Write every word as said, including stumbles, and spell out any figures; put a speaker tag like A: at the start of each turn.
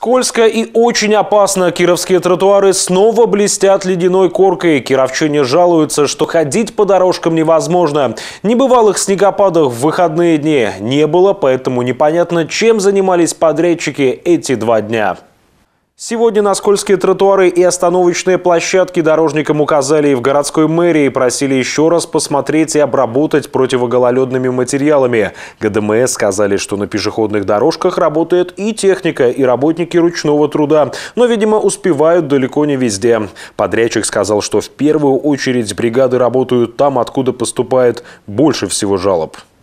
A: Скользко и очень опасно. Кировские тротуары снова блестят ледяной коркой. Кировчане жалуются, что ходить по дорожкам невозможно. Небывалых снегопадов в выходные дни не было, поэтому непонятно, чем занимались подрядчики эти два дня. Сегодня на скользкие тротуары и остановочные площадки дорожникам указали и в городской мэрии, просили еще раз посмотреть и обработать противогололедными материалами. ГДМС сказали, что на пешеходных дорожках работает и техника, и работники ручного труда, но, видимо, успевают далеко не везде. Подрядчик сказал, что в первую очередь бригады работают там, откуда поступает больше всего жалоб.